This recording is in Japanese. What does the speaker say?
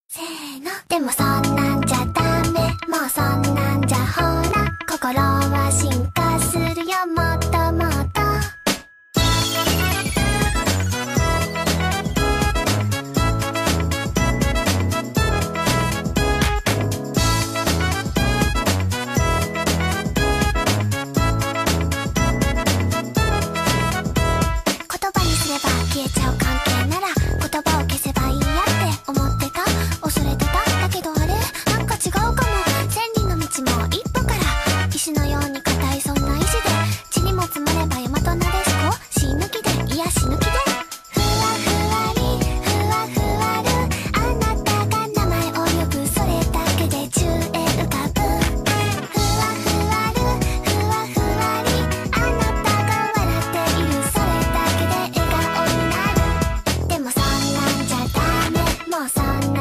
せーの。でもそんなんじゃダメ、もうそんなんじゃほら、心は進化するよ、もっともっと。言葉にすれば消えちゃう関係なら、言葉を消せばいいやって思ってた、恐れてた。だけどあれなんか違うかも。千里の道も一歩から、石のように硬いそんな意志で、地にも積もれば大和なでしこ、死ぬ気で、いや死ぬ気で。ふわふわりふわふわる、あなたが名前を呼ぶ、それだけで宙へ浮かぶ。ふわふわるふわふわり、あなたが笑っている、それだけで笑顔になる。でもそんなんじゃダメ、もうそんな